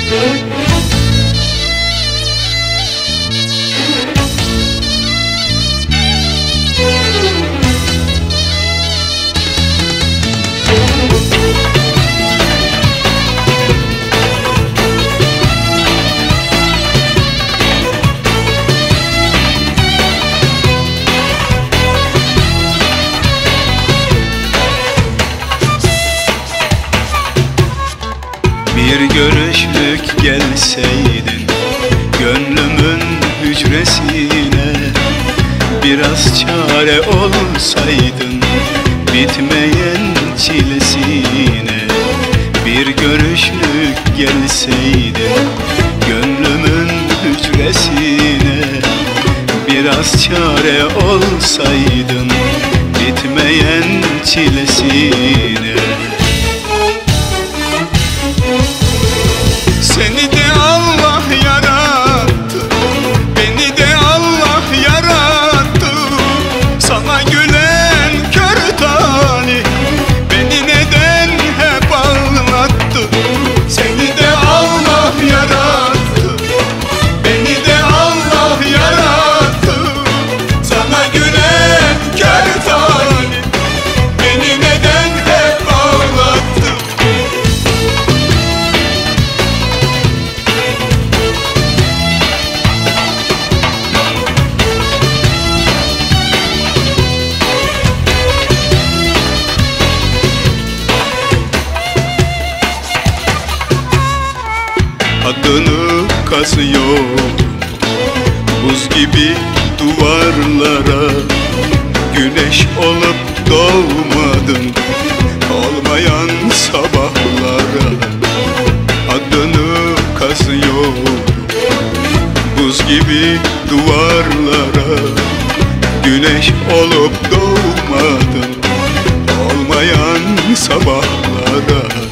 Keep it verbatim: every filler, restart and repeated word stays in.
Bir görüşlük gelseydin gönlümün hücresine, biraz çare olsaydın bitmeyen çilesine. Bir görüşlük gelseydin gönlümün hücresine, biraz çare olsaydın bitmeyen çilesine. Seni de Allah yarattı, beni de Allah yarattı. Sana gülen kör talih beni neden hep ağlattı. Seni de Allah yarattı, beni de Allah yarattı. Sana gülen kör talih beni neden hep ağlattı. Adını kazıyor buz gibi duvarlara. Güneş olup doğmadın olmayan sabahlara. Adını kazıyor buz gibi duvarlara. Güneş olup doğmadın olmayan sabahlara.